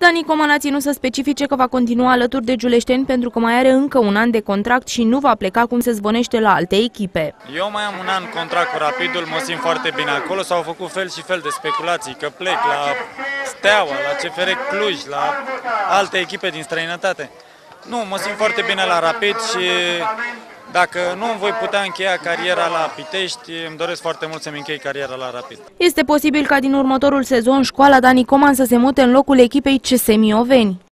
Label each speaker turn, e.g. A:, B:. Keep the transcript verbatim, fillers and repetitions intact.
A: Dani Coman a ținut să specifice că va continua alături de Giuleșteni pentru că mai are încă un an de contract și nu va pleca cum se zvonește la alte echipe.
B: Eu mai am un an contract cu Rapidul, mă simt foarte bine acolo, s-au făcut fel și fel de speculații că plec la Steaua, la C F R Cluj, la alte echipe din străinătate. Nu, mă simt foarte bine la Rapid și dacă nu îmi voi putea încheia cariera la Pitești, îmi doresc foarte mult să-mi închei cariera la Rapid.
A: Este posibil ca din următorul sezon școala Dani Coman să se mute în locul echipei C S Mioveni.